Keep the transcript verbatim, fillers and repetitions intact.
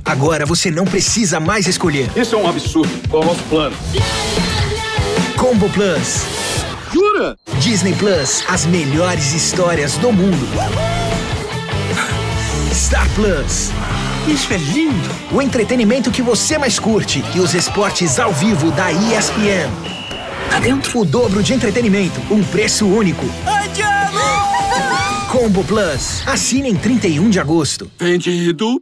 Agora você não precisa mais escolher. Isso é um absurdo. Qual é o nosso plano? Combo Plus. Jura? Disney Plus, as melhores histórias do mundo. Star Plus. Isso é lindo. O entretenimento que você mais curte e os esportes ao vivo da E S P N. Tá dentro. O dobro de entretenimento, um preço único. Ai, diabo! Combo Plus. Assine em trinta e um de agosto. Vendido.